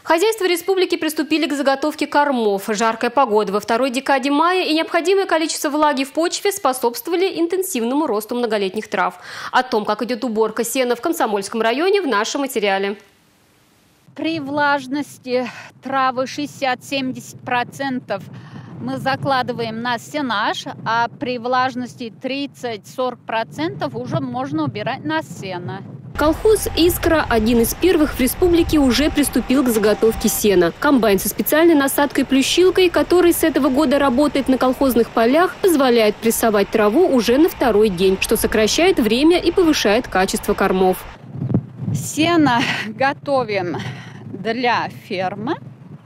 Хозяйства республики приступили к заготовке кормов. Жаркая погода во второй декаде мая и необходимое количество влаги в почве способствовали интенсивному росту многолетних трав. О том, как идет уборка сена в Комсомольском районе, в нашем материале. При влажности травы 60-70% мы закладываем на сенаж, а при влажности 30-40% уже можно убирать на сено. Колхоз «Искра», один из первых в республике, уже приступил к заготовке сена. Комбайн со специальной насадкой-плющилкой, который с этого года работает на колхозных полях, позволяет прессовать траву уже на второй день, что сокращает время и повышает качество кормов. Сено готовим для фермы.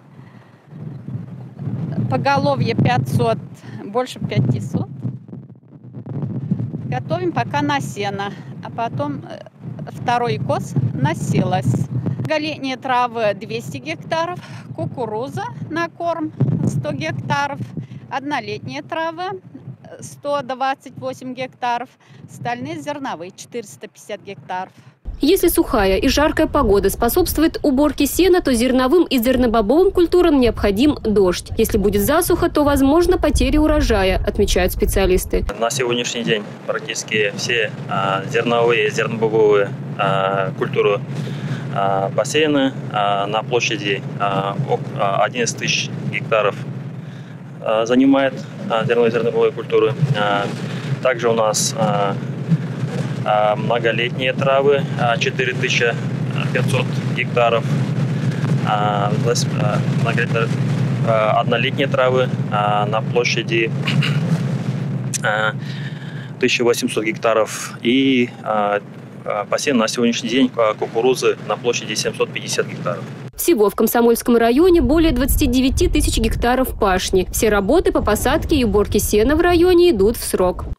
Поголовье 500, больше 500. Готовим пока на сено, а потом второй кос на силос. Многолетние травы 200 гектаров, кукуруза на корм 100 гектаров, однолетние травы 128 гектаров, остальные зерновые 450 гектаров. Если сухая и жаркая погода способствует уборке сена, то зерновым и зернобобовым культурам необходим дождь. Если будет засуха, то возможно потеря урожая, отмечают специалисты. На сегодняшний день практически все зерновые и зернобобовые культуры бассейны на площади 11 тысяч гектаров занимает зерновые и зернобобовые культуры. Также у нас многолетние травы 4500 гектаров, однолетние травы на площади 1800 гектаров и посев на сегодняшний день кукурузы на площади 750 гектаров. Всего в Комсомольском районе более 29 тысяч гектаров пашни. Все работы по посадке и уборке сена в районе идут в срок.